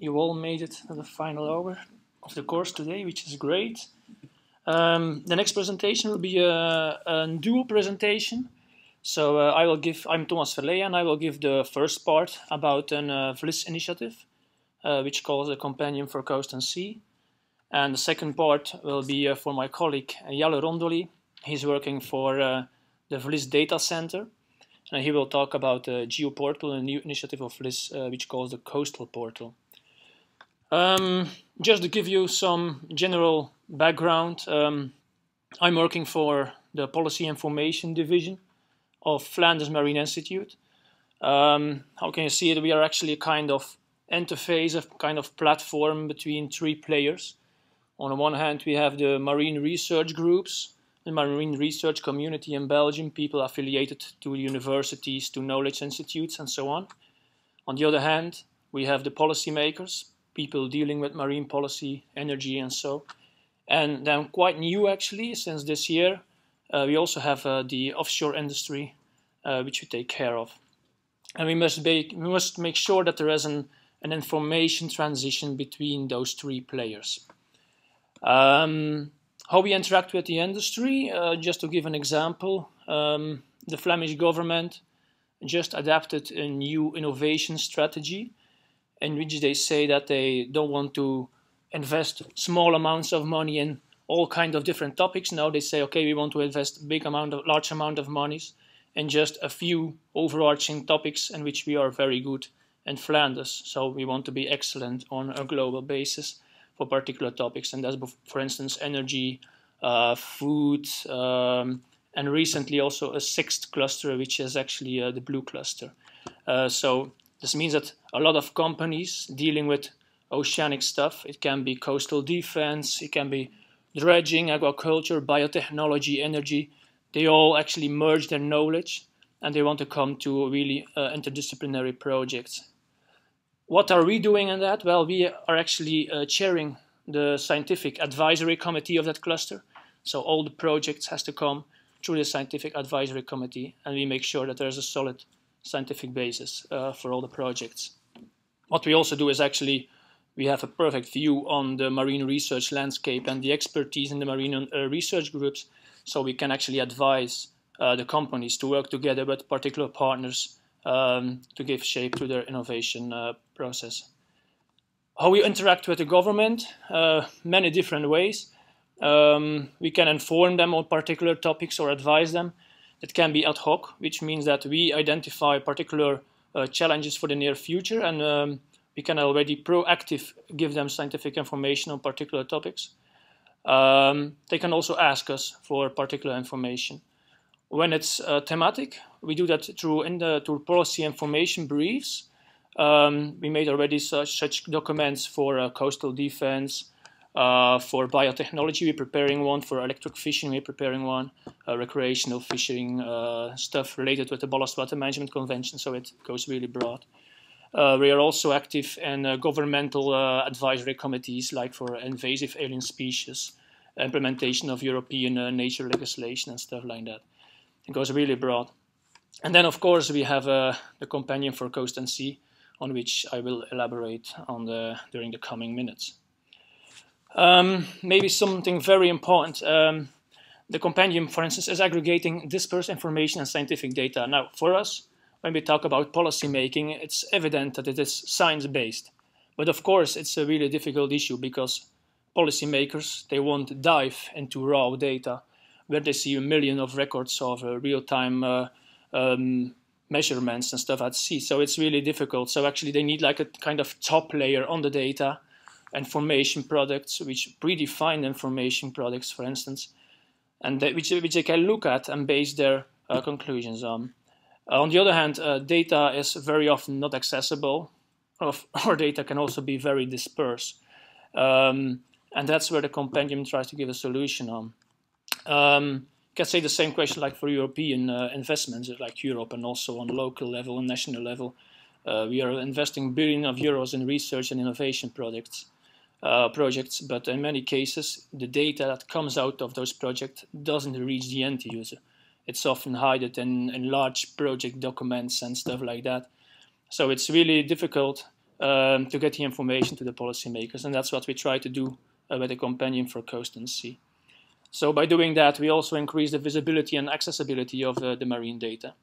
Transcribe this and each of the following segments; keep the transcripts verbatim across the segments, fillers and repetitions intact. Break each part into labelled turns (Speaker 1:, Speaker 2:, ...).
Speaker 1: you all made it to the final hour of the course today, which is great. Um, the next presentation will be a, a dual presentation. So uh, I will give, I'm Thomas Verleyen, and I will give the first part about an uh, VLIS initiative, uh, which calls a Compendium for Coast and Sea. And the second part will be uh, for my colleague Jelle Rondoli. He's working for uh, the VLIS Data Center. And he will talk about the GeoPortal, a new initiative of VLIS, uh, which calls the Coastal Portal. Um, just to give you some general background, um, I'm working for the Policy Information Division of Flanders Marine Institute. Um, how can you see it? We are actually a kind of interface, a kind of platform between three players. On the one hand, we have the marine research groups, the marine research community in Belgium, people affiliated to universities, to knowledge institutes, and so on. On the other hand, we have the policymakers, people dealing with marine policy, energy, and so. And then quite new, actually, since this year, uh, we also have uh, the offshore industry, uh, which we take care of. And we must, be, we must make sure that there is an, an information transition between those three players. Um, how we interact with the industry, uh, just to give an example, um, the Flemish government just adapted a new innovation strategy in which they say that they don't want to invest small amounts of money in all kinds of different topics. Now they say, okay, we want to invest big amount of, large amount of monies in just a few overarching topics in which we are very good in Flanders. So we want to be excellent on a global basis for particular topics, and that's, for instance, energy, uh, food, um, and recently also a sixth cluster, which is actually uh, the blue cluster. Uh, so this means that a lot of companies dealing with oceanic stuff, it can be coastal defense, it can be dredging, agriculture, biotechnology, energy, they all actually merge their knowledge and they want to come to really uh, interdisciplinary projects. What are we doing in that? Well, we are actually uh, chairing the scientific advisory committee of that cluster. So all the projects has to come through the scientific advisory committee, and we make sure that there's a solid scientific basis uh, for all the projects. What we also do is actually, we have a perfect view on the marine research landscape and the expertise in the marine uh, research groups, so we can actually advise uh, the companies to work together with particular partners Um, to give shape to their innovation uh, process. How we interact with the government, uh, many different ways. Um, we can inform them on particular topics or advise them. It can be ad hoc, which means that we identify particular uh, challenges for the near future, and um, we can already proactive give them scientific information on particular topics. Um, they can also ask us for particular information. When it's uh, thematic, we do that through, in the, through policy information briefs. Um, we made already such, such documents for uh, coastal defense, uh, for biotechnology, we're preparing one, for electric fishing, we're preparing one, uh, recreational fishing, uh, stuff related with the Ballast Water Management Convention, so it goes really broad. Uh, we are also active in uh, governmental uh, advisory committees, like for invasive alien species, implementation of European uh, nature legislation and stuff like that. It goes really broad. And then, of course, we have uh, the Compendium for Coast and Sea, on which I will elaborate on the, during the coming minutes. Um, maybe something very important. Um, the Compendium, for instance, is aggregating dispersed information and scientific data. Now, for us, when we talk about policy making, it's evident that it is science-based. But of course, it's a really difficult issue because policymakers, they won't dive into raw data where they see a million of records of uh, real-time uh, um, measurements and stuff at sea. So it's really difficult. So actually they need like a kind of top layer on the data, information products, which predefined information products, for instance, and they, which, which they can look at and base their uh, conclusions on. Uh, on the other hand, uh, data is very often not accessible, or, or data can also be very dispersed. Um, and that's where the Compendium tries to give a solution on. Um, you can say the same question like for European uh, investments, like Europe, and also on local level and national level. Uh, we are investing billions of euros in research and innovation projects, uh, projects, but in many cases, the data that comes out of those projects doesn't reach the end user. It's often hidden in, in large project documents and stuff like that. So it's really difficult um, to get the information to the policymakers. And that's what we try to do uh, with the Compendium for Coast and Sea. So by doing that, we also increase the visibility and accessibility of uh, the marine data.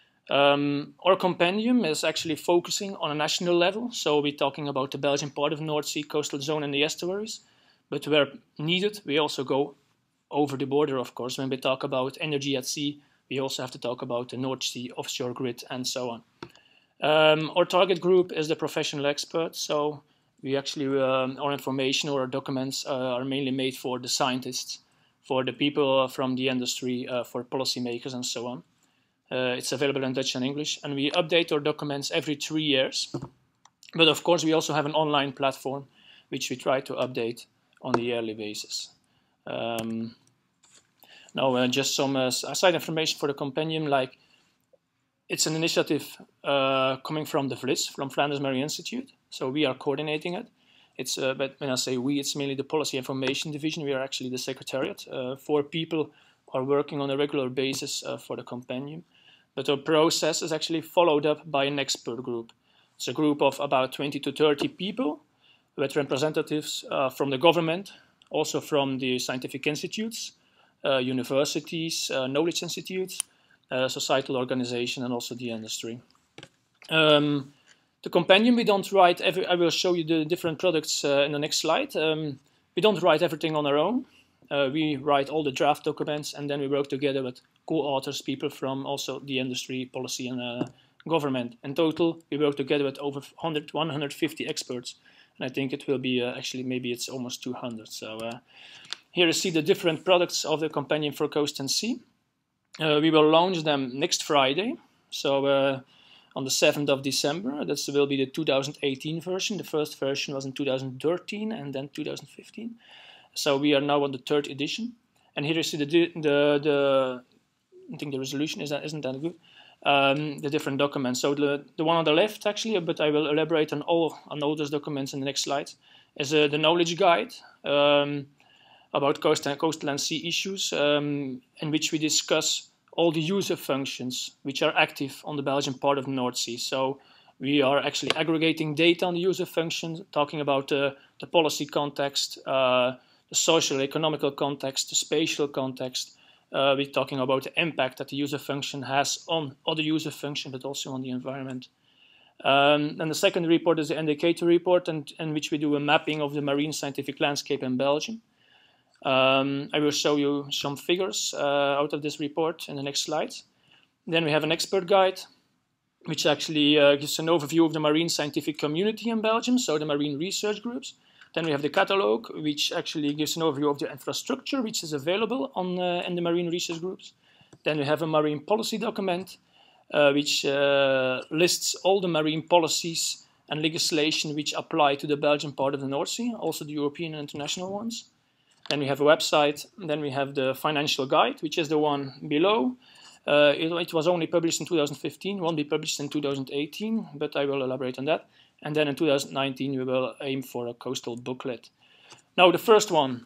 Speaker 1: Um, our compendium is actually focusing on a national level, so we're talking about the Belgian part of the North Sea coastal zone and the estuaries, but where needed, we also go over the border, of course. When we talk about energy at sea, we also have to talk about the North Sea offshore grid and so on. Um, our target group is the professional experts, so we actually, um, our information or our documents uh, are mainly made for the scientists, for the people from the industry, uh, for policymakers and so on. Uh, it's available in Dutch and English, and we update our documents every three years. But of course, we also have an online platform, which we try to update on a yearly basis. Um, now, uh, just some uh, side information for the compendium, like it's an initiative uh, coming from the V L I S, from Flanders Marine Institute, so we are coordinating it. It's, uh, but when I say we, it's mainly the Policy Information Division. We are actually the secretariat. Uh, four people are working on a regular basis uh, for the compendium. But our process is actually followed up by an expert group. It's a group of about twenty to thirty people with representatives uh, from the government, also from the scientific institutes, uh, universities, uh, knowledge institutes, uh, societal organization, and also the industry. Um, the compendium, we don't write every, I will show you the different products uh, in the next slide. Um, we don't write everything on our own. Uh, we write all the draft documents, and then we work together with co-authors, people from also the industry, policy, and uh, government. In total, we work together with over one hundred, one hundred fifty experts, and I think it will be uh, actually maybe it's almost two hundred. So uh, here you see the different products of the Compendium for Coast and Sea. Uh, we will launch them next Friday, so uh, on the seventh of December. That will be the two thousand eighteen version. The first version was in two thousand thirteen and then two thousand fifteen. So we are now on the third edition, and here you see the the the. I think the resolution is that isn't that good. Um, the different documents. So the the one on the left actually, but I will elaborate on all on all those documents in the next slide. Is uh, the knowledge guide um, about coast and coastal and sea issues, um, in which we discuss all the user functions which are active on the Belgian part of the North Sea. So we are actually aggregating data on the user functions, talking about uh, the policy context, uh, the social, economical context, the spatial context. Uh, we're talking about the impact that the user function has on other user function, but also on the environment. Um, and the second report is the indicator report, and in which we do a mapping of the marine scientific landscape in Belgium. Um, I will show you some figures uh, out of this report in the next slides. Then we have an expert guide, which actually uh, gives an overview of the marine scientific community in Belgium, so the marine research groups. Then we have the catalog, which actually gives an overview of the infrastructure which is available on uh, in the marine research groups. Then we have a marine policy document, uh, which uh, lists all the marine policies and legislation which apply to the Belgian part of the North Sea, also the European and international ones. Then we have a website. Then we have the financial guide, which is the one below. Uh, it, it was only published in two thousand fifteen, won't be published in two thousand eighteen, but I will elaborate on that. And then in two thousand nineteen, we will aim for a coastal booklet. Now, the first one,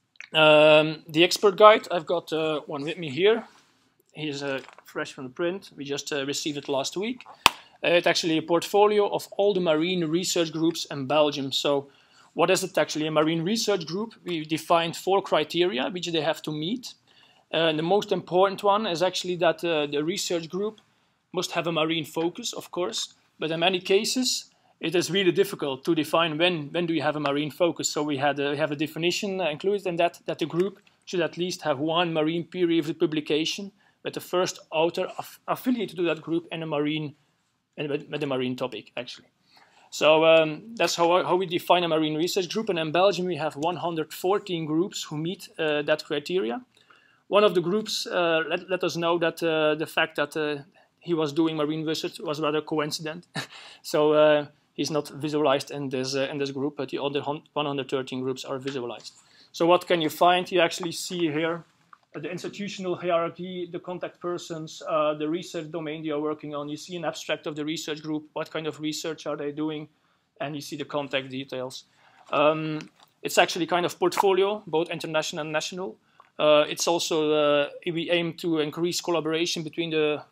Speaker 1: um, the expert guide. I've got uh, one with me here. He's uh, fresh from the print. We just uh, received it last week. Uh, it's actually a portfolio of all the marine research groups in Belgium. So what is it actually? A marine research group, we defined four criteria which they have to meet. Uh, and the most important one is actually that uh, the research group must have a marine focus, of course. But in many cases, it is really difficult to define when, when do you have a marine focus. So we had a, we have a definition included in that, that the group should at least have one marine peer-reviewed publication with the first author aff affiliated to that group in a marine, in, with a marine topic, actually. So um, that's how, how we define a marine research group. And in Belgium, we have one hundred fourteen groups who meet uh, that criteria. One of the groups uh, let, let us know that uh, the fact that uh, he was doing marine research was rather coincident. So uh, he's not visualized in this, uh, in this group, but the other one hundred thirteen groups are visualized. So what can you find? You actually see here uh, the institutional hierarchy, the contact persons, uh, the research domain they are working on. You see an abstract of the research group, what kind of research are they doing, and you see the contact details. Um, it's actually kind of portfolio, both international and national. Uh, it's also, uh, we aim to increase collaboration between the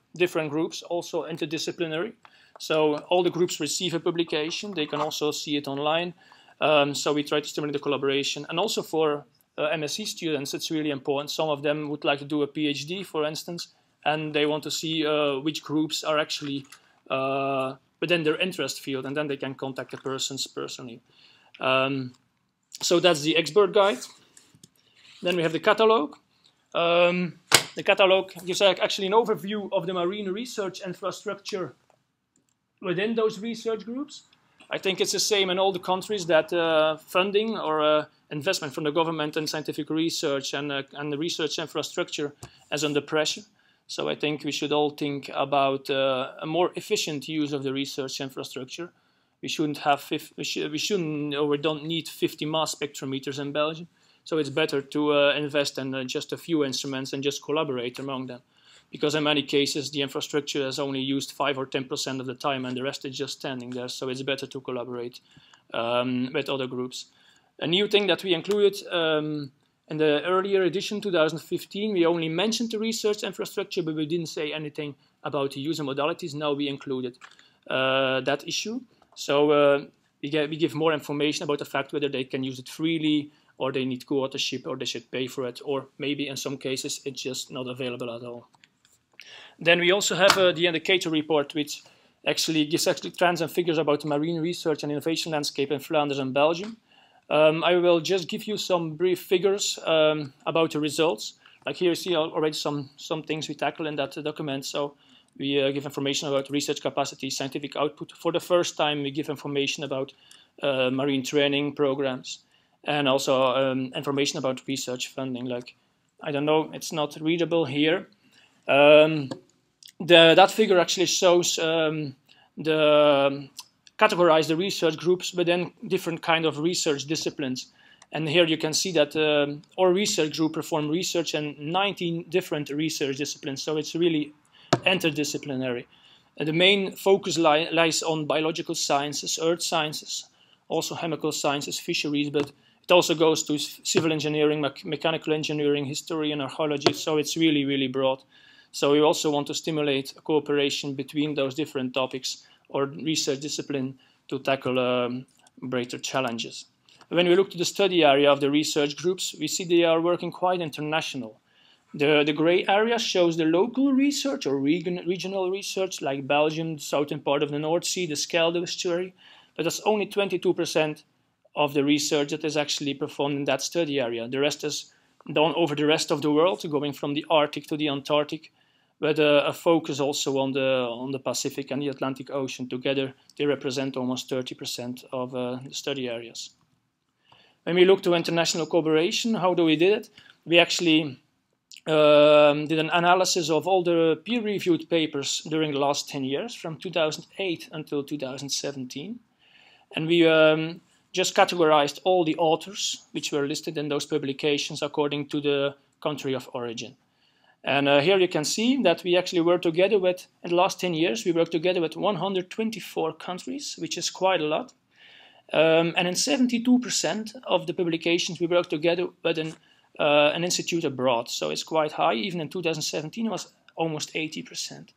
Speaker 1: different groups, also interdisciplinary. So all the groups receive a publication. They can also see it online. Um, so we try to stimulate the collaboration. And also for uh, M S c students, it's really important. Some of them would like to do a PhD, for instance, and they want to see uh, which groups are actually uh, within their interest field, and then they can contact the persons personally. Um, so that's the expert guide. Then we have the catalog. Um, the catalog gives actually an overview of the marine research infrastructure within those research groups. I think it's the same in all the countries that uh, funding or uh, investment from the government in scientific research and, uh, and the research infrastructure is under pressure. So I think we should all think about uh, a more efficient use of the research infrastructure. We shouldn't have, we, sh we shouldn't, or we don't need fifty mass spectrometers in Belgium. So it's better to uh, invest in uh, just a few instruments and just collaborate among them. Because in many cases, the infrastructure is only used five or ten percent of the time, and the rest is just standing there. So it's better to collaborate um, with other groups. A new thing that we included um, in the earlier edition, two thousand fifteen, we only mentioned the research infrastructure, but we didn't say anything about the user modalities. Now we included uh, that issue. So uh, we, get, we give more information about the fact whether they can use it freely, or they need co-authorship, or they should pay for it, or maybe in some cases it's just not available at all. Then we also have uh, the indicator report, which actually gives actually trends and figures about the marine research and innovation landscape in Flanders and Belgium. Um, I will just give you some brief figures um, about the results. Like here you see already some, some things we tackle in that document. So we uh, give information about research capacity, scientific output. For the first time, we give information about uh, marine training programs, and also um, information about research funding. Like, I don't know, it's not readable here. Um, the, that figure actually shows um, the um, categorize the research groups within different kind of research disciplines. And here you can see that um, our research group performed research in nineteen different research disciplines. So it's really interdisciplinary. And the main focus li lies on biological sciences, earth sciences, also chemical sciences, fisheries, but it also goes to civil engineering, me mechanical engineering, history, and archaeology. So it's really, really broad. So we also want to stimulate cooperation between those different topics or research discipline to tackle um, greater challenges. When we look to the study area of the research groups, we see they are working quite international. The, the gray area shows the local research or region, regional research, like Belgium, the southern part of the North Sea, the Schelde estuary, but that's only twenty-two percent of the research that is actually performed in that study area. The rest is done over the rest of the world, going from the Arctic to the Antarctic, but uh, a focus also on the, on the Pacific and the Atlantic Ocean. Together, they represent almost thirty percent of uh, the study areas. When we look to international cooperation, how do we do it? We actually um, did an analysis of all the peer-reviewed papers during the last ten years, from two thousand eight until two thousand seventeen. And we um, just categorized all the authors which were listed in those publications according to the country of origin. And uh, here you can see that we actually worked together with, in the last ten years, we worked together with one hundred twenty-four countries, which is quite a lot. Um, and in seventy-two percent of the publications, we worked together with an, uh, an institute abroad. So it's quite high. Even in two thousand seventeen, it was almost eighty percent.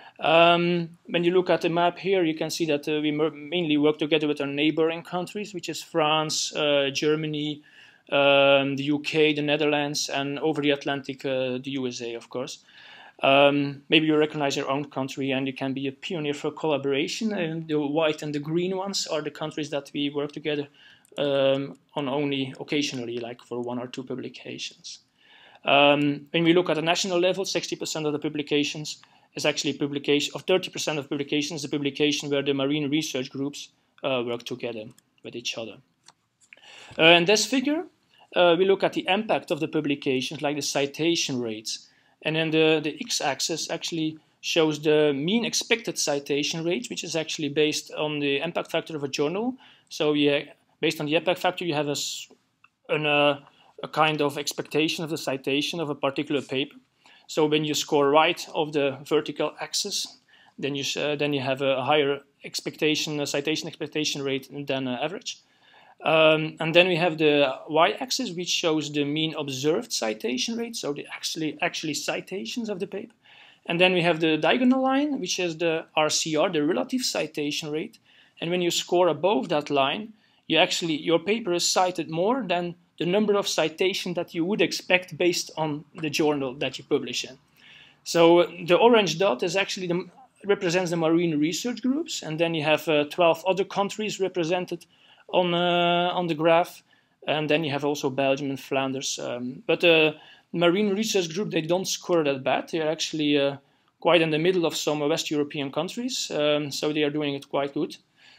Speaker 1: Um, when you look at the map here, you can see that uh, we mainly work together with our neighboring countries, which is France, uh, Germany, um, the U K, the Netherlands, and over the Atlantic, uh, the U S A, of course. Um, maybe you recognize your own country and you can be a pioneer for collaboration. And the white and the green ones are the countries that we work together um, on only occasionally, like for one or two publications. Um, when we look at the national level, sixty percent of the publications is actually publication, of thirty percent of publications, the publication where the marine research groups uh, work together with each other. Uh, in this figure, uh, we look at the impact of the publications, like the citation rates. And then the, the x-axis actually shows the mean expected citation rate, which is actually based on the impact factor of a journal. So yeah, based on the impact factor, you have a, an, uh, a kind of expectation of the citation of a particular paper. So when you score right of the vertical axis, then you, uh, then you have a higher expectation, a citation expectation rate than uh, average. Um, and then we have the y-axis, which shows the mean observed citation rate, so the actually actually citations of the paper. And then we have the diagonal line, which is the R C R, the relative citation rate. And when you score above that line, you actually, your paper is cited more than the number of citations that you would expect based on the journal that you publish in. So the orange dot is actually the, represents the marine research groups, and then you have uh, twelve other countries represented on uh, on the graph, and then you have also Belgium and Flanders. Um, but the uh, marine research group, they don't score that bad. They are actually uh, quite in the middle of some West European countries, um, so they are doing it quite good.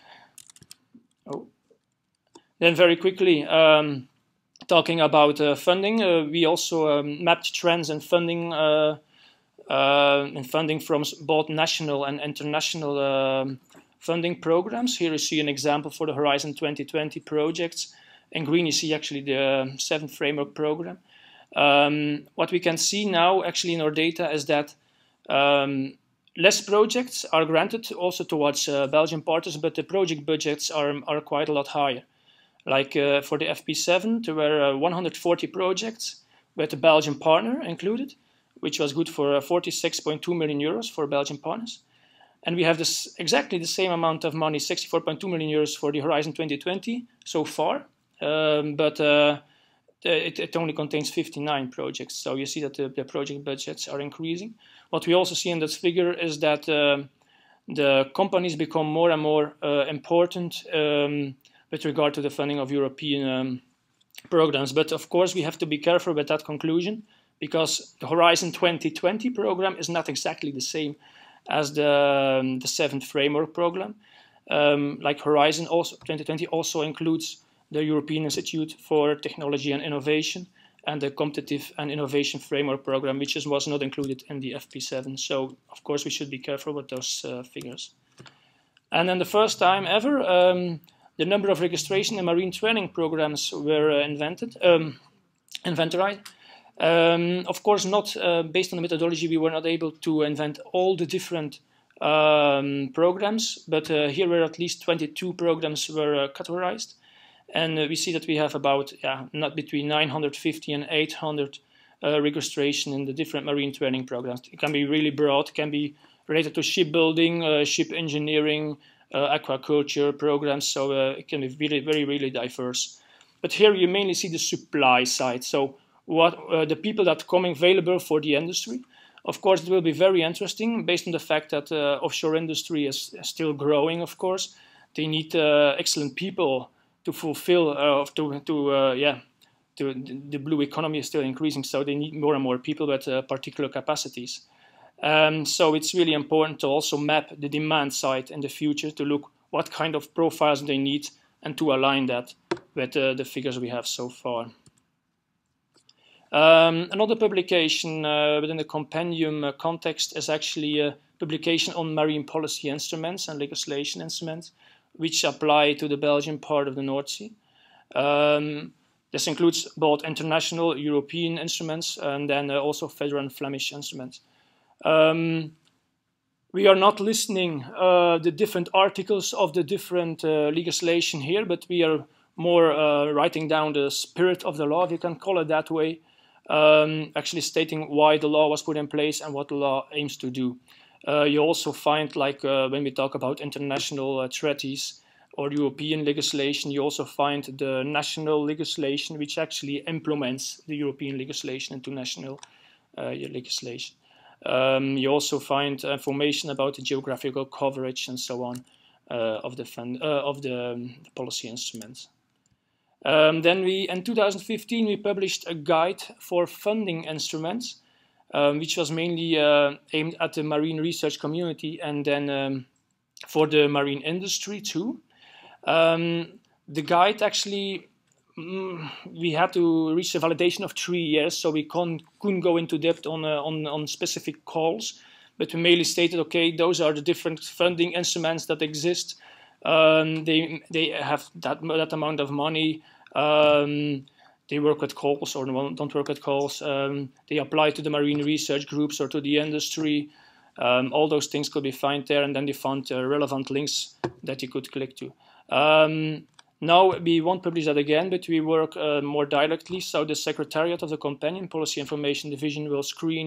Speaker 1: Oh. Then very quickly, um, talking about uh, funding, uh, we also um, mapped trends in funding. Uh, Uh, in funding from both national and international um, funding programs. Here you see an example for the Horizon twenty twenty projects. In green you see actually the seventh framework program. Um, what we can see now actually in our data is that um, less projects are granted also towards uh, Belgian partners, but the project budgets are, are quite a lot higher. Like uh, for the F P seven, there were uh, one hundred forty projects with a Belgian partner included, which was good for uh, forty-six point two million euros for Belgian partners. And we have this exactly the same amount of money, sixty-four point two million euros for the Horizon twenty twenty so far, um, but uh, it, it only contains fifty-nine projects. So you see that the, the project budgets are increasing. What we also see in this figure is that uh, the companies become more and more uh, important um, with regard to the funding of European um, programs. But of course, we have to be careful with that conclusion, because the Horizon twenty twenty program is not exactly the same as the, um, the seventh framework program. Um, like Horizon also, twenty twenty also includes the European Institute for Technology and Innovation and the Competitive and Innovation Framework program, which is, was not included in the F P seven. So, of course, we should be careful with those uh, figures. And then the first time ever, um, the number of registration and marine training programs were uh, invented, um, inventoried. Um, of course, not uh, based on the methodology, we were not able to invent all the different um, programs, but uh, here were at least twenty-two programs were uh, categorized. And uh, we see that we have about yeah, not between nine hundred fifty and eight hundred uh, registration in the different marine training programs. It can be really broad, it can be related to shipbuilding, uh, ship engineering, uh, aquaculture programs, so uh, it can be really, very, really diverse. But here you mainly see the supply side. So what uh, the people that come available for the industry. Of course, it will be very interesting based on the fact that uh, offshore industry is still growing, of course. They need uh, excellent people to fulfill, uh, to, to uh, yeah, to, the blue economy is still increasing, so they need more and more people with uh, particular capacities. Um, so it's really important to also map the demand side in the future to look what kind of profiles they need and to align that with uh, the figures we have so far. Um, another publication uh, within the compendium uh, context is actually a publication on marine policy instruments and legislation instruments, which apply to the Belgian part of the North Sea. Um, this includes both international European instruments and then uh, also federal and Flemish instruments. Um, we are not listening uh, the different articles of the different uh, legislation here, but we are more uh, writing down the spirit of the law, if you can call it that way. Um, actually stating why the law was put in place and what the law aims to do. Uh, you also find, like uh, when we talk about international uh, treaties or European legislation, you also find the national legislation which actually implements the European legislation into national uh, legislation. Um, you also find information about the geographical coverage and so on uh, of the, fund, uh, of the, um, the policy instruments. Um, then we, in two thousand fifteen, we published a guide for funding instruments, um, which was mainly uh, aimed at the marine research community and then um, for the marine industry too. Um, the guide actually, mm, we had to reach a validation of three years, so we couldn't, couldn't go into depth on, uh, on, on specific calls, but we mainly stated, okay, those are the different funding instruments that exist. Um, they they have that that amount of money. Um, they work with calls or don't work with calls. Um, they apply to the marine research groups or to the industry. Um, all those things could be found there, and then they found uh, relevant links that you could click to. Um, now we won't publish that again, but we work uh, more directly. So the Secretariat of the Companion Policy Information Division will screen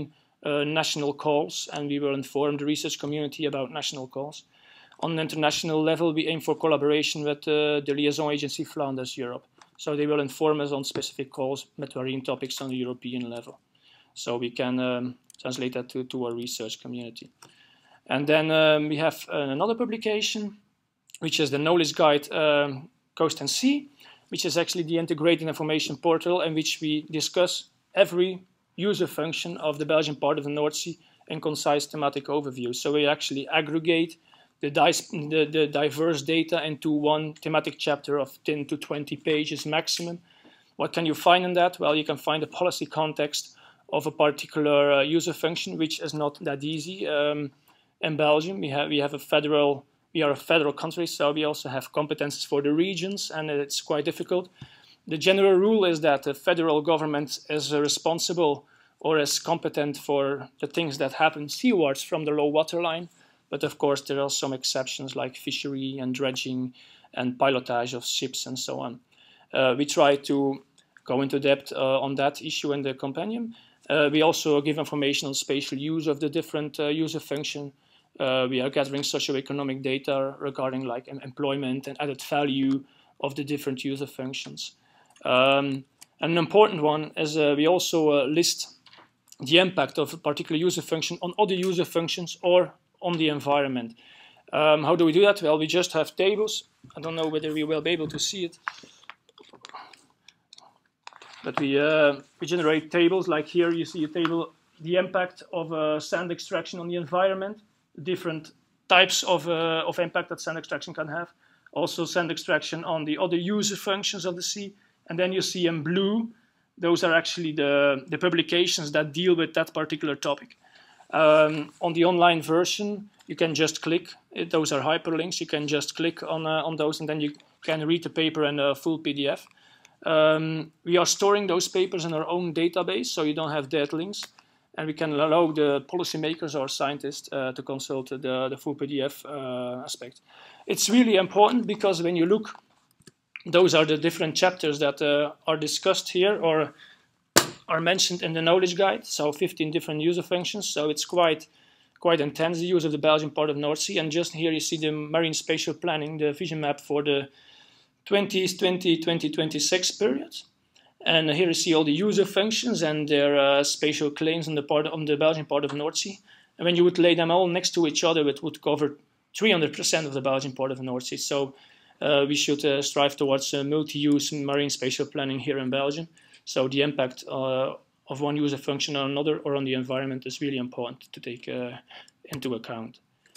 Speaker 1: uh, national calls, and we will inform the research community about national calls. On an international level, we aim for collaboration with uh, the liaison agency Flanders Europe. So they will inform us on specific calls with marine topics on the European level. So we can um, translate that to, to our research community. And then um, we have another publication, which is the knowledge guide um, Coast and Sea, which is actually the integrated information portal in which we discuss every user function of the Belgian part of the North Sea in concise thematic overview. So we actually aggregate the, the, the diverse data into one thematic chapter of ten to twenty pages maximum. What can you find in that? Well, you can find the policy context of a particular uh, user function, which is not that easy. Um, in Belgium, we have, we have a federal, we are a federal country, so we also have competences for the regions, and it's quite difficult. The general rule is that the federal government is uh, responsible or is competent for the things that happen seawards from the low water line. But of course, there are some exceptions like fishery and dredging and pilotage of ships and so on. Uh, we try to go into depth uh, on that issue in the compendium. Uh, we also give information on spatial use of the different uh, user function. Uh, we are gathering socioeconomic data regarding like employment and added value of the different user functions. Um, an important one is uh, we also uh, list the impact of a particular user function on other user functions or on the environment. Um, how do we do that? Well, we just have tables. I don't know whether we will be able to see it. But we, uh, we generate tables, like here you see a table, the impact of uh, sand extraction on the environment, different types of, uh, of impact that sand extraction can have. Also sand extraction on the other user functions of the sea. And then you see in blue, those are actually the, the publications that deal with that particular topic. Um, on the online version, you can just click, it, those are hyperlinks, you can just click on, uh, on those and then you can read the paper in a full P D F. Um, we are storing those papers in our own database, so you don't have dead links, and we can allow the policymakers or scientists uh, to consult the, the full P D F uh, aspect. It's really important because when you look, those are the different chapters that uh, are discussed here or are mentioned in the knowledge guide, so fifteen different user functions, so it's quite quite intense, the use of the Belgian part of North Sea, and just here you see the marine spatial planning, the vision map for the twenty twenty to twenty twenty-six period. And here you see all the user functions and their uh, spatial claims on the, part, on the Belgian part of North Sea. And when you would lay them all next to each other, it would cover three hundred percent of the Belgian part of the North Sea. So uh, we should uh, strive towards uh, multi-use marine spatial planning here in Belgium. So the impact uh, of one user function on another or on the environment is really important to take uh, into account.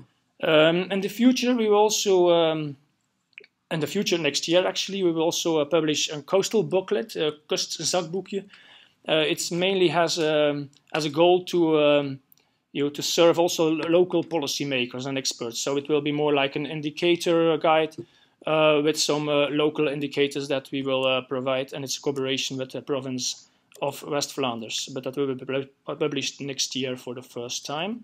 Speaker 1: Um, in the future, we will also, um, in the future next year actually, we will also uh, publish a coastal booklet, a Kustzakboekje. Uh, it mainly has um, as a goal to um, you know, to serve also local policymakers and experts. So it will be more like an indicator guide uh, with some uh, local indicators that we will uh, provide, and it's a cooperation with the province of West Flanders, but that will be published next year for the first time.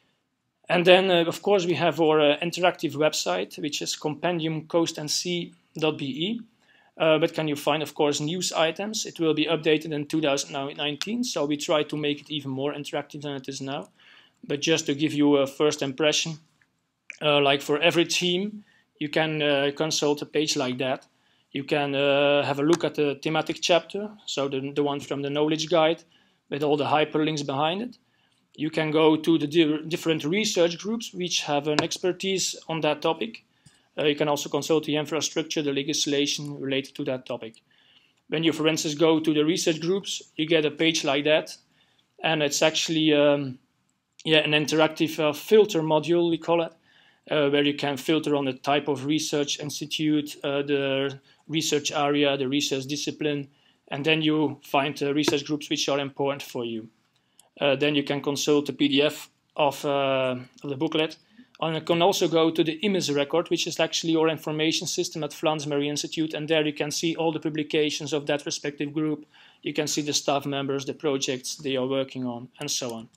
Speaker 1: And then, uh, of course, we have our uh, interactive website, which is compendium coast and sea dot b e. Uh, but can you find, of course, news items? It will be updated in two thousand nineteen, so we try to make it even more interactive than it is now. But just to give you a first impression, uh, like for every team, you can uh, consult a page like that. You can uh, have a look at the thematic chapter, so the, the one from the knowledge guide, with all the hyperlinks behind it. You can go to the di different research groups which have an expertise on that topic. Uh, you can also consult the infrastructure, the legislation related to that topic. When you, for instance, go to the research groups, you get a page like that, and it's actually um, yeah, an interactive uh, filter module, we call it, uh, where you can filter on the type of research institute, uh, the research area, the research discipline, and then you find uh, research groups which are important for you. Uh, then you can consult the P D F of, uh, of the booklet. And you can also go to the I M I S record, which is actually our information system at Flanders Marine Institute, and there you can see all the publications of that respective group. You can see the staff members, the projects they are working on, and so on.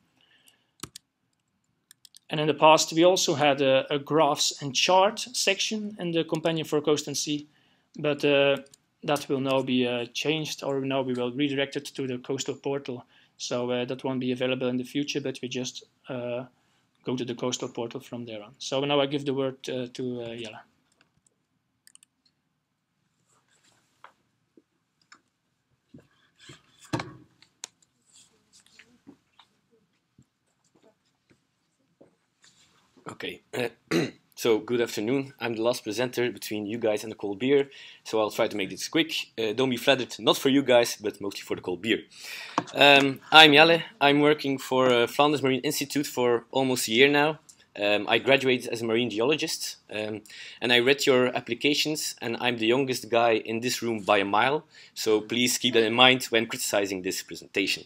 Speaker 1: And in the past, we also had a, a graphs and chart section in the Companion for Coast and Sea, but uh, that will now be uh, changed, or now we will redirect it to the coastal portal. So uh, that won't be available in the future, but we just uh, go to the Coastal portal from there on. So now I give the word uh, to uh, Jelle.
Speaker 2: Okay, uh, so good afternoon. I'm the last presenter between you guys and the cold beer, so I'll try to make this quick. Uh, don't be flattered, not for you guys, but mostly for the cold beer. Um, I'm Jelle. I'm working for uh, Flanders Marine Institute for almost a year now. Um, I graduated as a marine geologist, um, and I read your applications, and I'm the youngest guy in this room by a mile, so please keep that in mind when criticizing this presentation.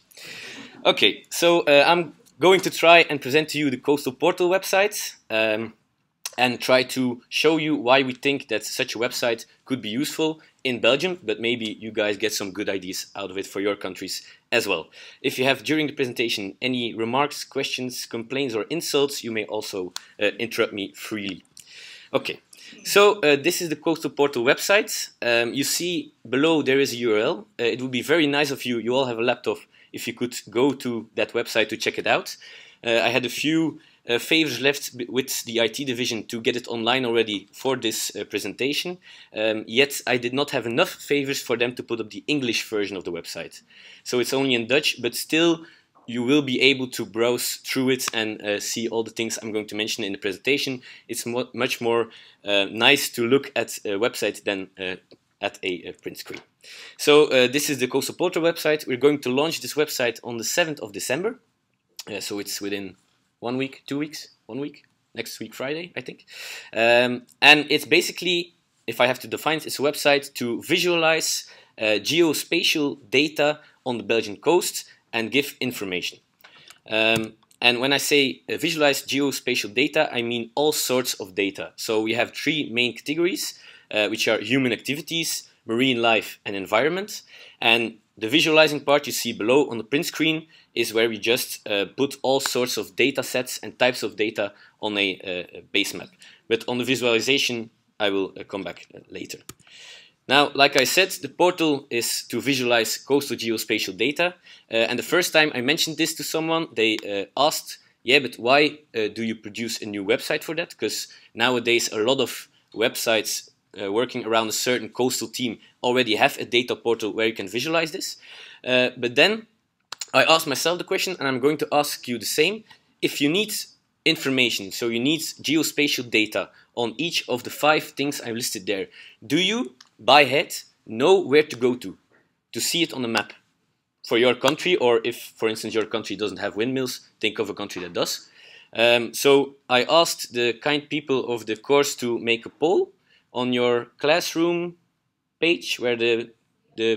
Speaker 2: Okay, so uh, I'm going to try and present to you the Coastal Portal website um, and try to show you why we think that such a website could be useful in Belgium, but maybe you guys get some good ideas out of it for your countries as well. If you have during the presentation any remarks, questions, complaints or insults, you may also uh, interrupt me freely. Okay, so uh, this is the Coastal Portal website. Um, you see below there is a U R L. Uh, it would be very nice of you, you all have a laptop, if you could go to that website to check it out. Uh, I had a few uh, favors left with the I T division to get it online already for this uh, presentation, um, yet I did not have enough favors for them to put up the English version of the website. So it's only in Dutch, but still you will be able to browse through it and uh, see all the things I'm going to mention in the presentation. It's mo much more uh, nice to look at a website than uh, at a, a print screen. So uh, this is the Coastal Portal website. We're going to launch this website on the seventh of December. Uh, so it's within one week, two weeks, one week, next week Friday, I think. Um, and it's basically, if I have to define it, it's a website to visualize uh, geospatial data on the Belgian coast and give information. Um, and when I say uh, visualize geospatial data, I mean all sorts of data. So we have three main categories, uh, which are human activities, marine life and environment. And the visualizing part you see below on the print screen is where we just uh, put all sorts of data sets and types of data on a, a base map. But on the visualization, I will uh, come back uh, later. Now, like I said, the portal is to visualize coastal geospatial data. Uh, and the first time I mentioned this to someone, they uh, asked, yeah, but why uh, do you produce a new website for that? Because nowadays a lot of websites Uh, working around a certain coastal team already have a data portal where you can visualize this. Uh, but then I asked myself the question, and I'm going to ask you the same. If you need information, so you need geospatial data on each of the five things I've listed there, do you, by head, know where to go to, to see it on the map for your country? Or if, for instance, your country doesn't have windmills, think of a country that does. Um, so I asked the kind people of the course to make a poll on your classroom page, where the the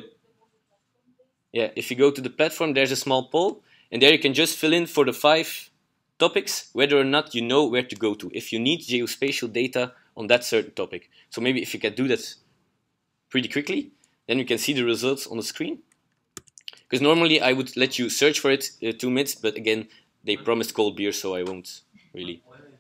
Speaker 2: yeah, if you go to the platform, there's a small poll, and there you can just fill in for the five topics whether or not you know where to go to if you need geospatial data on that certain topic. So maybe if you can do that pretty quickly, then you can see the results on the screen. Because normally I would let you search for it uh, two minutes, but again, they promised cold beer, so I won't really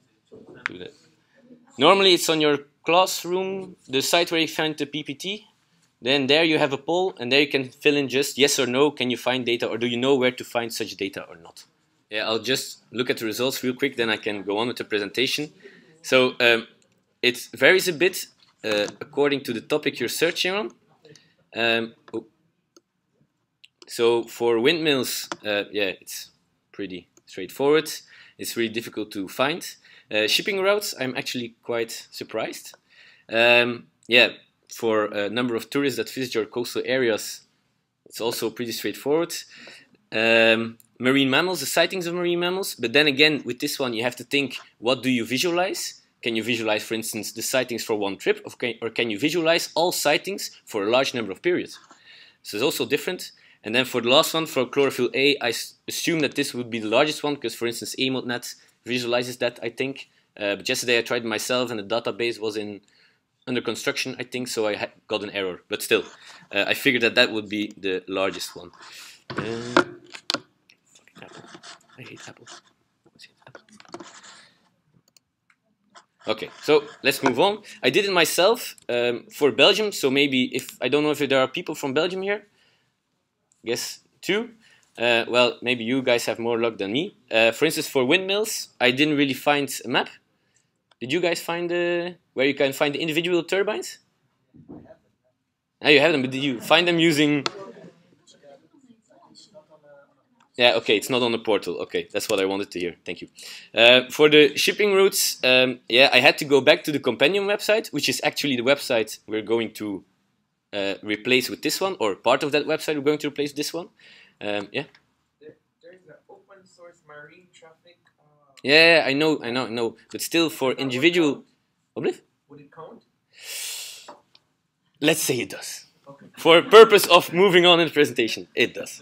Speaker 2: do that. Normally it's on your classroom, the site where you find the P P T. Then there you have a poll, and there you can fill in just yes or no, can you find data, or do you know where to find such data or not. Yeah, I'll just look at the results real quick, then I can go on with the presentation. So um, it varies a bit uh, according to the topic you're searching on. Um, oh. So for windmills, uh, yeah, it's pretty straightforward. It's really difficult to find. Uh, shipping routes, I'm actually quite surprised. Um, yeah, for a number of tourists that visit your coastal areas, it's also pretty straightforward. Um, marine mammals, the sightings of marine mammals, but then again, with this one, you have to think, what do you visualize? Can you visualize, for instance, the sightings for one trip, or can you visualize all sightings for a large number of periods? So it's also different. And then for the last one, for chlorophyll A, I assume that this would be the largest one, because, for instance, EMODnet visualizes that, I think. Uh, but yesterday I tried myself, and the database was in under construction, I think, so I had got an error. But still, uh, I figured that that would be the largest one. Uh, fucking Apple. I hate Apple. Apple. Okay, so let's move on. I did it myself um, for Belgium, so maybe if I don't know if there are people from Belgium here. Guess two. Uh, well, maybe you guys have more luck than me. Uh, for instance, for windmills, I didn't really find a map. Did you guys find uh, where you can find the individual turbines? Ah, you have them, but did you find them using... Yeah, okay, it's not on the portal. Okay, that's what I wanted to hear. Thank you. Uh, for the shipping routes, um, yeah, I had to go back to the Compendium website, which is actually the website we're going to uh, replace with this one, or part of that website we're going to replace with this one. Um, yeah.
Speaker 3: There, there's an open source marine traffic. Uh,
Speaker 2: Yeah, I know, I know, I know. But still, for individual,
Speaker 3: would it count? Would it count?
Speaker 2: Let's say it does.
Speaker 3: Okay.
Speaker 2: For purpose of moving on in the presentation, it does.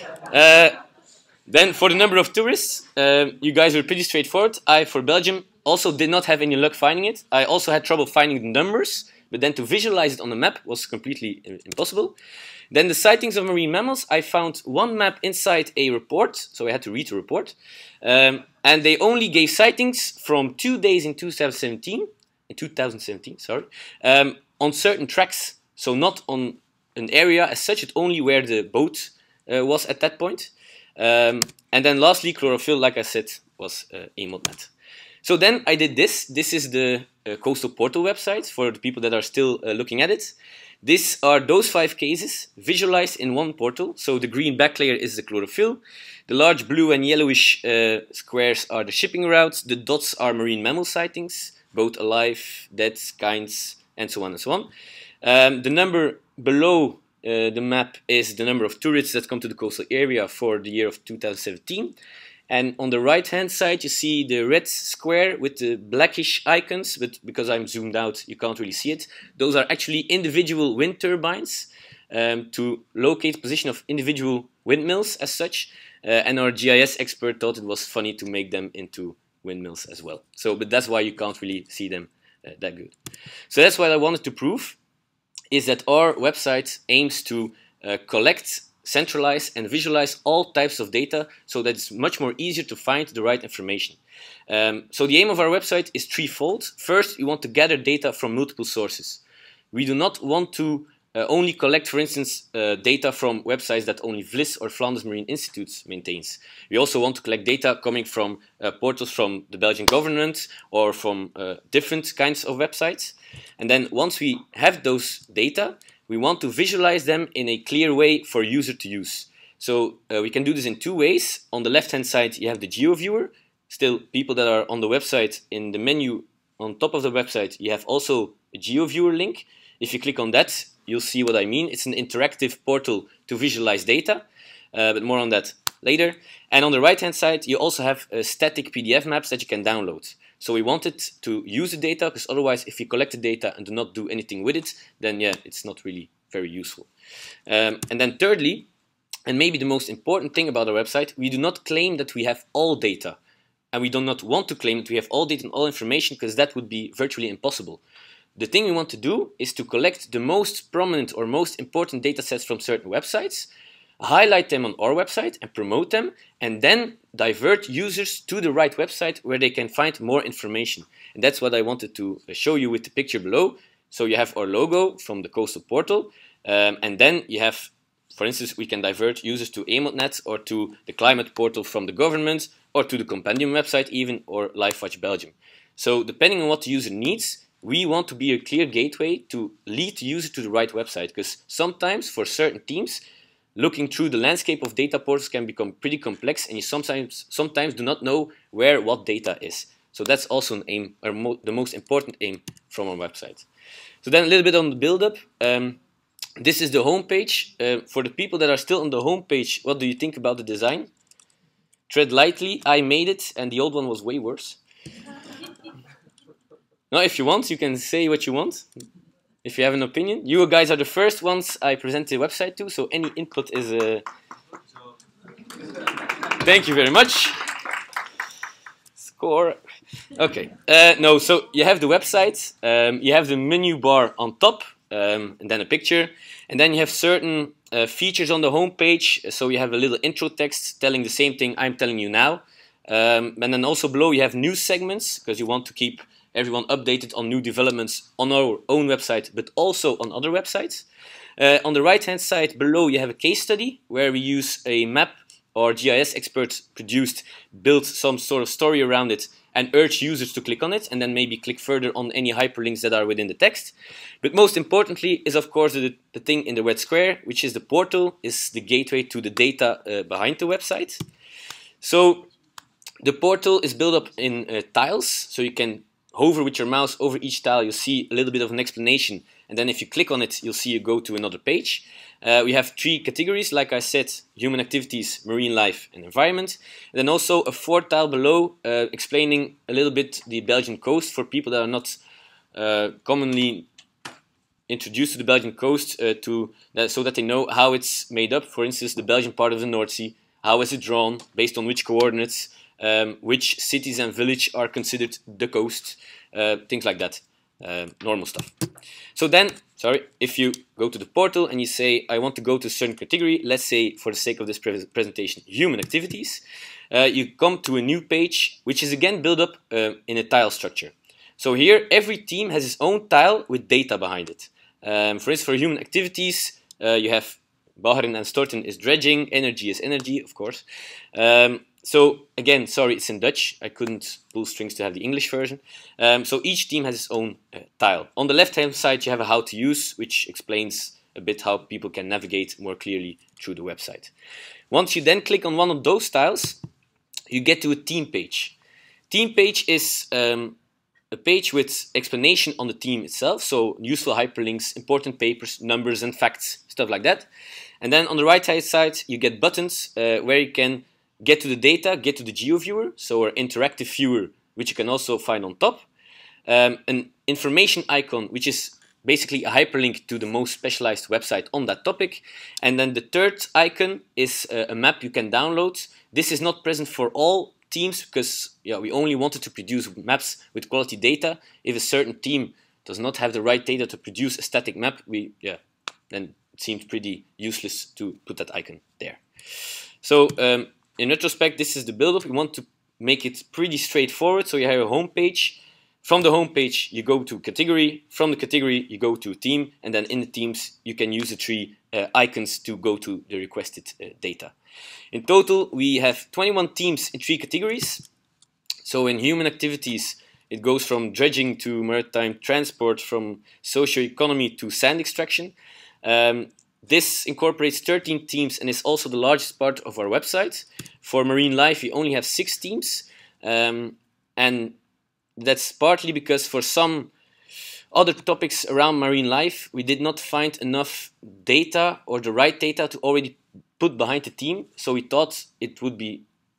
Speaker 2: Uh, then, for the number of tourists, um, you guys were pretty straightforward. I, for Belgium, also did not have any luck finding it. I also had trouble finding the numbers, but then to visualize it on the map was completely impossible. Then the sightings of marine mammals, I found one map inside a report, so I had to read the report. Um, and they only gave sightings from two days in two thousand seventeen, in two thousand seventeen, sorry, um, on certain tracks, so not on an area as such, it's only where the boat uh, was at that point. Um, and then lastly, chlorophyll, like I said, was uh, AMODnet. So then I did this. This is the uh, Coastal Portal website for the people that are still uh, looking at it. These are those five cases visualized in one portal. So the green back layer is the chlorophyll. The large blue and yellowish uh, squares are the shipping routes. The dots are marine mammal sightings, both alive, dead, kinds, and so on and so on. Um, the number below uh, the map is the number of tourists that come to the coastal area for the year of two thousand seventeen. And on the right hand side you see the red square with the blackish icons, but because I'm zoomed out you can't really see it. Those are actually individual wind turbines um, to locate position of individual windmills as such. Uh, and our G I S expert thought it was funny to make them into windmills as well. So, but that's why you can't really see them uh, that good. So that's what I wanted to prove, is that our website aims to uh, collect, centralize and visualize all types of data so that it's much more easier to find the right information. Um, so the aim of our website is threefold. First, we want to gather data from multiple sources. We do not want to uh, only collect, for instance, uh, data from websites that only V L I S or Flanders Marine Institute maintains. We also want to collect data coming from uh, portals from the Belgian government or from uh, different kinds of websites. And then once we have those data, we want to visualize them in a clear way for user to use. So uh, we can do this in two ways. On the left-hand side, you have the GeoViewer. Still, people that are on the website, in the menu on top of the website, you have also a GeoViewer link. If you click on that, you'll see what I mean. It's an interactive portal to visualize data, uh, but more on that later. And on the right-hand side, you also have uh, static P D F maps that you can download. So we wanted to use the data, because otherwise if you collect the data and do not do anything with it, then yeah, it's not really very useful. Um, and then thirdly, and maybe the most important thing about our website, we do not claim that we have all data. And we do not want to claim that we have all data and all information, because that would be virtually impossible. The thing we want to do is to collect the most prominent or most important data sets from certain websites, highlight them on our website and promote them, and then divert users to the right website where they can find more information. And that's what I wanted to show you with the picture below. So you have our logo from the Coastal Portal, um, and then you have, for instance, we can divert users to AMODnet or to the climate portal from the government, or to the Compendium website even, or LifeWatch Belgium. So depending on what the user needs, we want to be a clear gateway to lead the user to the right website, because sometimes for certain teams, looking through the landscape of data portals can become pretty complex, and you sometimes sometimes do not know where what data is. So that's also an aim, or mo the most important aim from our website. So then a little bit on the build-up. Um, this is the homepage. Uh, for the people that are still on the homepage, what do you think about the design? Tread lightly. I made it, and the old one was way worse. Now, if you want, you can say what you want. If you have an opinion. You guys are the first ones I present the website to, so any input is a... Thank you very much. Score. Okay. Uh, no, so you have the website, um, you have the menu bar on top, um, and then a picture, and then you have certain uh, features on the homepage. So you have a little intro text telling the same thing I'm telling you now. Um, and then also below you have news segments, because you want to keep everyone updated on new developments on our own website, but also on other websites. Uh, on the right hand side below you have a case study where we use a map our G I S experts produced, built some sort of story around it, and urge users to click on it, and then maybe click further on any hyperlinks that are within the text. But most importantly is, of course, the, the thing in the red square, which is the portal, is the gateway to the data uh, behind the website. So the portal is built up in uh, tiles, so you can hover with your mouse over each tile, you'll see a little bit of an explanation, and then if you click on it, you'll see you go to another page. Uh, we have three categories, like I said, human activities, marine life, and environment. And then also a fourth tile below uh, explaining a little bit the Belgian coast for people that are not uh, commonly introduced to the Belgian coast, uh, to uh, so that they know how it's made up. For instance, the Belgian part of the North Sea, how is it drawn, based on which coordinates, um, which cities and village are considered the coast, uh, things like that. Uh, normal stuff. So then, sorry, if you go to the portal and you say, I want to go to a certain category, let's say for the sake of this pre presentation, human activities, uh, you come to a new page, which is again built up uh, in a tile structure. So here, every team has its own tile with data behind it. Um, for instance, for human activities, uh, you have Baggeren and storten is dredging, energy is energy, of course. Um, So again, sorry, it's in Dutch. I couldn't pull strings to have the English version. Um, so each team has its own uh, tile. On the left-hand side, you have a how to use, which explains a bit how people can navigate more clearly through the website. Once you then click on one of those tiles, you get to a team page. Team page is um, a page with explanation on the team itself, so useful hyperlinks, important papers, numbers and facts, stuff like that. And then on the right-hand side, you get buttons uh, where you can get to the data, get to the GeoViewer, so our interactive viewer, which you can also find on top. Um, an information icon, which is basically a hyperlink to the most specialized website on that topic. And then the third icon is a, a map you can download. This is not present for all teams because yeah, we only wanted to produce maps with quality data. If a certain team does not have the right data to produce a static map, we yeah, then it seems pretty useless to put that icon there. So um, in retrospect, this is the build-up. We want to make it pretty straightforward. So you have a home page. From the home page, you go to category. From the category, you go to a team. And then in the teams, you can use the three uh, icons to go to the requested uh, data. In total, we have twenty-one teams in three categories. So in human activities, it goes from dredging to maritime transport, from socio-economy to sand extraction. Um, This incorporates thirteen teams and is also the largest part of our website. For marine life, we only have six teams. Um, and that's partly because for some other topics around marine life, we did not find enough data or the right data to already put behind the team. So we thought it would be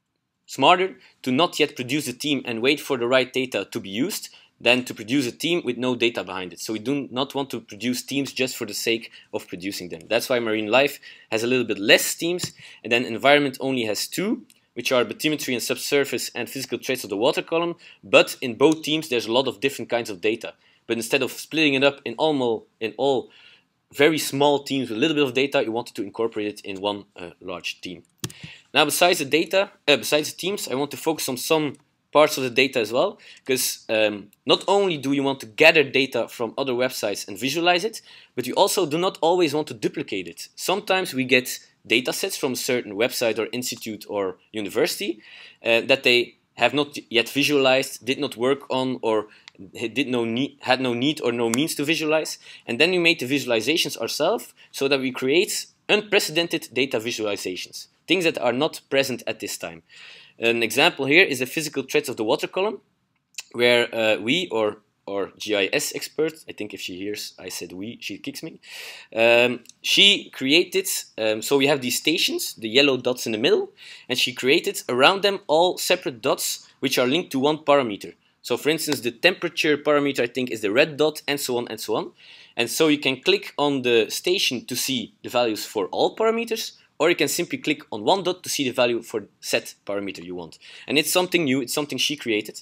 Speaker 2: smarter to not yet produce a team and wait for the right data to be used than to produce a team with no data behind it. So we do not want to produce teams just for the sake of producing them. That's why marine life has a little bit less teams, and then environment only has two, which are bathymetry and subsurface and physical traits of the water column. But in both teams, there's a lot of different kinds of data. But instead of splitting it up in all, in all very small teams with a little bit of data, you wanted to incorporate it in one uh, large team. Now, besides the data, uh, besides the teams, I want to focus on some parts of the data as well, because um, not only do you want to gather data from other websites and visualize it, but you also do not always want to duplicate it. Sometimes we get data sets from a certain website or institute or university uh, that they have not yet visualized, did not work on, or did no need, had no need or no means to visualize. And then we made the visualizations ourselves so that we create unprecedented data visualizations, things that are not present at this time. An example here is the physical traits of the water column, where uh, we, or or G I S expert, I think if she hears I said we, she kicks me, um, she created, um, so we have these stations, the yellow dots in the middle, and she created around them all separate dots which are linked to one parameter. So for instance, the temperature parameter, I think, is the red dot, and so on and so on. And so you can click on the station to see the values for all parameters, or you can simply click on one dot to see the value for set parameter you want. And it's something new, it's something she created.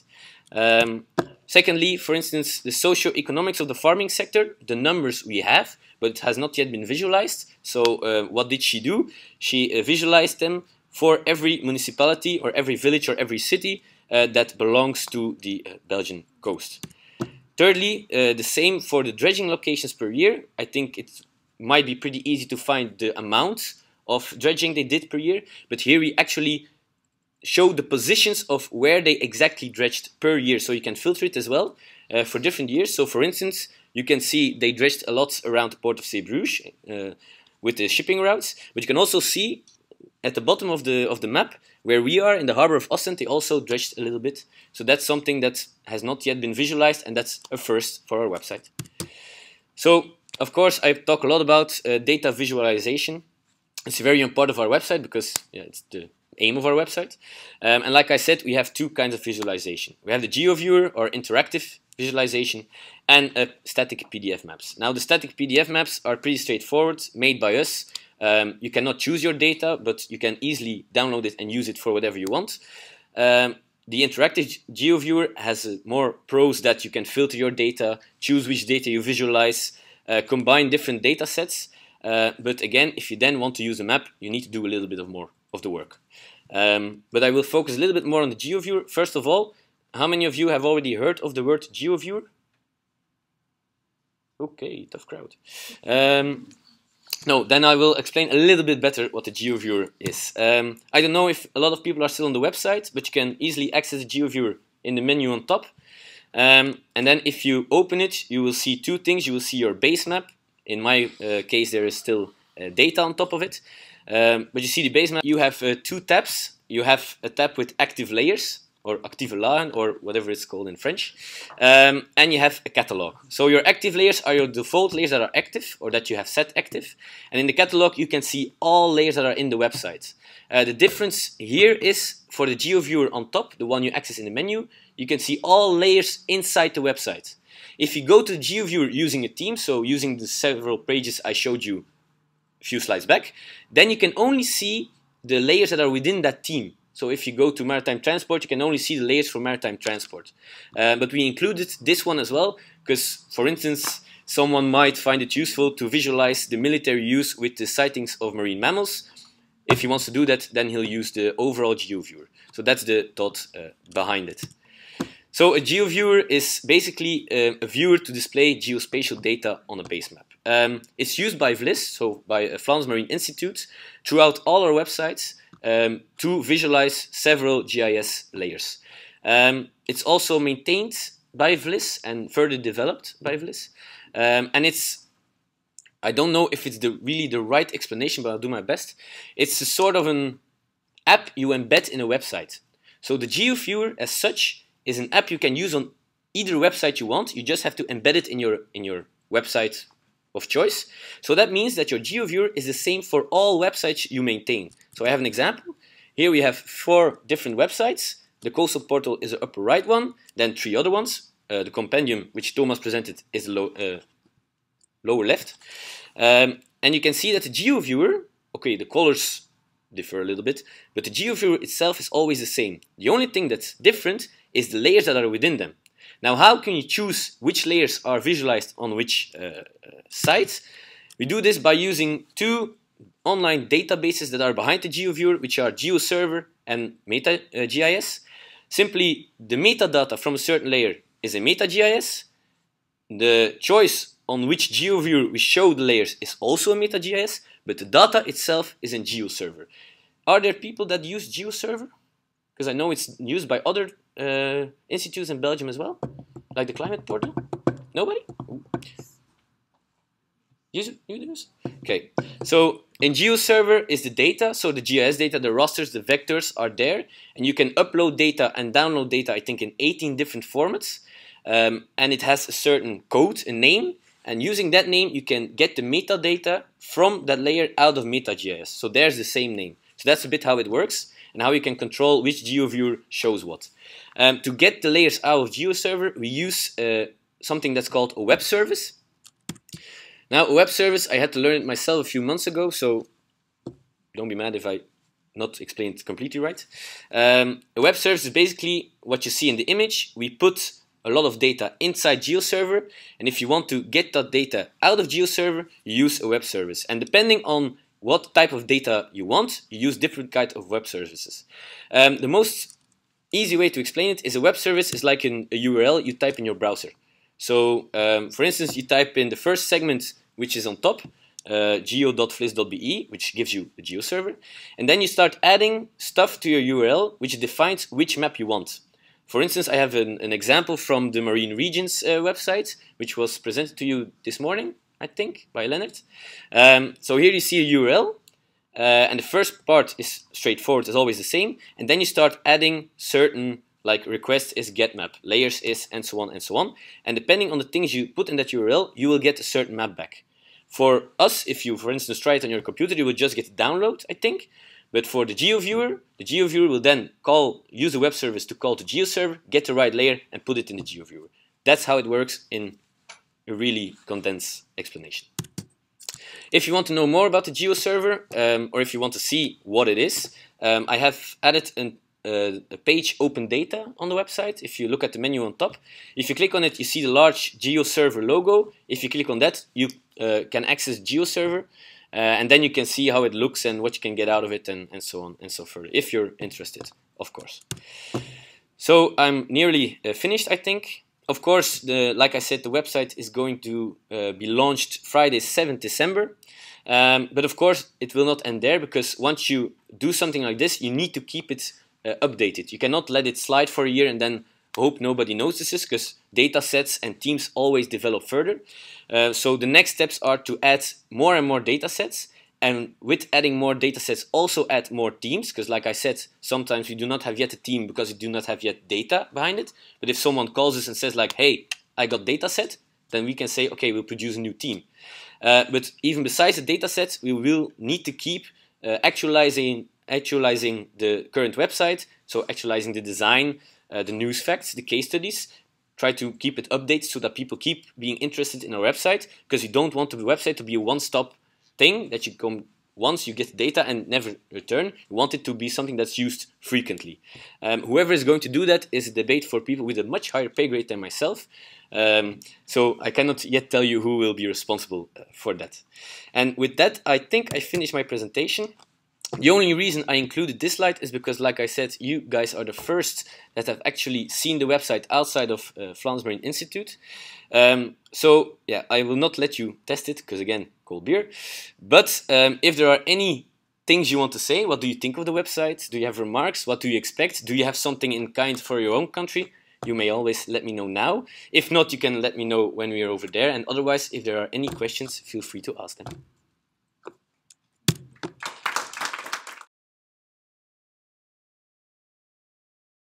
Speaker 2: Um, secondly, for instance, the socio-economics of the farming sector, the numbers we have, but it has not yet been visualized. So uh, what did she do? She uh, visualized them for every municipality or every village or every city uh, that belongs to the uh, Belgian coast. Thirdly, uh, the same for the dredging locations per year. I think it might be pretty easy to find the amount of dredging they did per year, but here we actually show the positions of where they exactly dredged per year, so you can filter it as well uh, for different years. So for instance, you can see they dredged a lot around the port of Zeebrugge uh, with the shipping routes, but you can also see at the bottom of the of the map where we are in the harbor of Ostend, they also dredged a little bit. So that's something that has not yet been visualized, and that's a first for our website. So of course I talk a lot about uh, data visualization. It's a very important part of our website because yeah, it's the aim of our website. Um, and like I said, we have two kinds of visualization. We have the GeoViewer or interactive visualization and uh, static P D F maps. Now the static P D F maps are pretty straightforward, made by us. Um, you cannot choose your data, but you can easily download it and use it for whatever you want. Um, the interactive GeoViewer has uh, more pros that you can filter your data, choose which data you visualize, uh, combine different data sets. Uh, but again, if you then want to use a map, you need to do a little bit of more of the work. Um, but I will focus a little bit more on the GeoViewer. First of all, how many of you have already heard of the word GeoViewer? Okay, tough crowd. Um, no, then I will explain a little bit better what the GeoViewer is. Um, I don't know if a lot of people are still on the website, but you can easily access the GeoViewer in the menu on top. Um, and then if you open it, you will see two things. You will see your base map. In my uh, case, there is still uh, data on top of it. Um, but you see the base map, you have uh, two tabs. You have a tab with active layers, or active lagen, or whatever it's called in French. Um, and you have a catalog. So your active layers are your default layers that are active, or that you have set active. And in the catalog, you can see all layers that are in the website. Uh, the difference here is, for the GeoViewer on top, the one you access in the menu, you can see all layers inside the website. If you go to the GeoViewer using a theme, so using the several pages I showed you a few slides back, then you can only see the layers that are within that theme. So if you go to maritime transport, you can only see the layers for maritime transport. Uh, but we included this one as well, because, for instance, someone might find it useful to visualize the military use with the sightings of marine mammals. If he wants to do that, then he'll use the overall GeoViewer. So that's the thought uh, behind it. So a GeoViewer is basically uh, a viewer to display geospatial data on a base map. Um, it's used by V L I S, so by uh, Vlaams Marine Institute, throughout all our websites um, to visualize several G I S layers. Um, it's also maintained by V L I S and further developed by V L I S. Um, and it's, I don't know if it's the, really the right explanation, but I'll do my best. It's a sort of an app you embed in a website. So the GeoViewer as such is an app you can use on either website you want. You just have to embed it in your in your website of choice. So that means that your GeoViewer is the same for all websites you maintain. So I have an example. Here we have four different websites. The Coastal Portal is the upper right one, then three other ones. Uh, the Compendium, which Thomas presented, is the low, uh, lower left. Um, and you can see that the GeoViewer, okay, the colors differ a little bit, but the GeoViewer itself is always the same. The only thing that's different is the layers that are within them. Now, how can you choose which layers are visualized on which uh, uh, sites? We do this by using two online databases that are behind the GeoViewer, which are GeoServer and MetaGIS. Simply, the metadata from a certain layer is a MetaGIS. The choice on which GeoViewer we show the layers is also a MetaGIS, but the data itself is in GeoServer. Are there people that use GeoServer? Because I know it's used by other uh, institutes in Belgium as well, like the Climate Portal. Nobody? Ooh. Use it? You use? Okay. So in GeoServer is the data, so the G I S data, the rasters, the vectors are there, and you can upload data and download data, I think, in eighteen different formats, um, and it has a certain code, a name, and using that name, you can get the metadata from that layer out of MetaGIS. So there's the same name. So that's a bit how it works, and how you can control which GeoViewer shows what. Um, to get the layers out of GeoServer, we use uh, something that's called a web service. Now, a web service, I had to learn it myself a few months ago, so don't be mad if I not explain it completely right. Um, a web service is basically what you see in the image. We put a lot of data inside GeoServer, and if you want to get that data out of GeoServer, you use a web service. And depending on what type of data you want, you use different kinds of web services. Um, the most easy way to explain it is a web service is like an, a U R L you type in your browser. So, um, for instance, you type in the first segment, which is on top. uh, geo dot fliss dot b e, which gives you the geo server, and then you start adding stuff to your U R L, which defines which map you want. For instance, I have an, an example from the Marine Regions uh, website, which was presented to you this morning, I think, by Leonard. Um, so here you see a U R L, uh, and the first part is straightforward, it's always the same, and then you start adding certain, like request is get map, layers is, and so on and so on, and depending on the things you put in that U R L, you will get a certain map back. For us, if you, for instance, try it on your computer, you will just get download, I think. But for the GeoViewer, the GeoViewer will then call, use the web service to call the GeoServer, get the right layer, and put it in the GeoViewer. That's how it works in a really condensed explanation. If you want to know more about the GeoServer, um, or if you want to see what it is, um, I have added an, uh, a page Open Data on the website. If you look at the menu on top, if you click on it, you see the large GeoServer logo. If you click on that, you uh, can access GeoServer. Uh, and then you can see how it looks and what you can get out of it, and, and so on and so further, if you're interested, of course. So I'm nearly uh, finished, I think. Of course, the, like I said, the website is going to uh, be launched Friday, seventh December. Um, but of course, it will not end there, because once you do something like this, you need to keep it uh, updated. You cannot let it slide for a year and then hope nobody notices, because data sets and teams always develop further. Uh, so the next steps are to add more and more data sets, and with adding more data sets also add more teams, because like I said, sometimes we do not have yet a team because we do not have yet data behind it. But if someone calls us and says like, hey, I got data set, then we can say, okay, we'll produce a new team. Uh, but even besides the data sets, we will need to keep uh, actualizing, actualizing the current website, so actualizing the design, uh, the news facts, the case studies. Try to keep it updated so that people keep being interested in our website, because you don't want the website to be a one-stop thing that you come once, you get data and never return. You want it to be something that's used frequently. Um, whoever is going to do that is a debate for people with a much higher pay grade than myself. Um, so I cannot yet tell you who will be responsible uh, for that. And with that, I think I finished my presentation. The only reason I included this slide is because, like I said, you guys are the first that have actually seen the website outside of uh, Vlaams Marine Institute. Um, so, yeah, I will not let you test it, because, again, cold beer. But um, if there are any things you want to say, what do you think of the website? Do you have remarks? What do you expect? Do you have something in kind for your own country? You may always let me know now. If not, you can let me know when we are over there. And otherwise, if there are any questions, feel free to ask them.